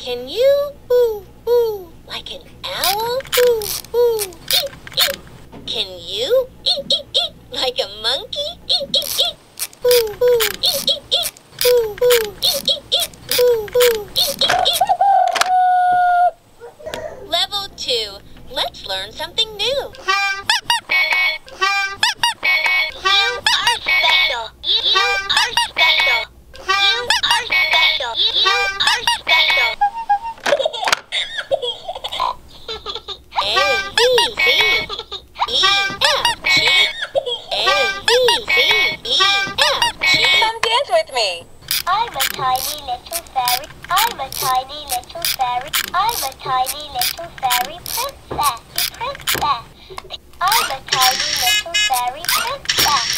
Can you ooh, ooh, like an owl? Ooh, ooh, eek, eek. Can you eek, eek, eek, like a monkey? Eek, eek, eek. Ooh, ooh, eek, eek, eek. Ooh, ooh, eek, eek, eek. Ooh, ooh, eek, eek, eek. Level 2. Let's learn something new. You are special. You are special. You are special. You are special. A, B, C, E, F, G. A, B, C, E, F, G. Come dance with me. I'm a tiny little fairy. I'm a tiny little fairy. I'm a tiny little fairy princess. Princess. I'm a tiny little fairy princess.